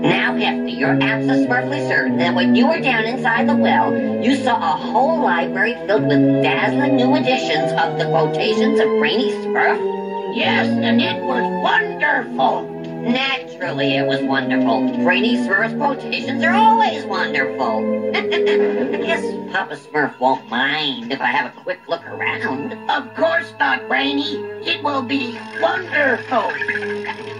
Now, Hefty, you're absolutely certain that when you were down inside the well, you saw a whole library filled with dazzling new editions of the quotations of Brainy Smurf? Yes, and it was wonderful. Naturally, it was wonderful. Brainy Smurf's quotations are always wonderful. I guess Papa Smurf won't mind if I have a quick look around. Of course not, Brainy. It will be wonderful.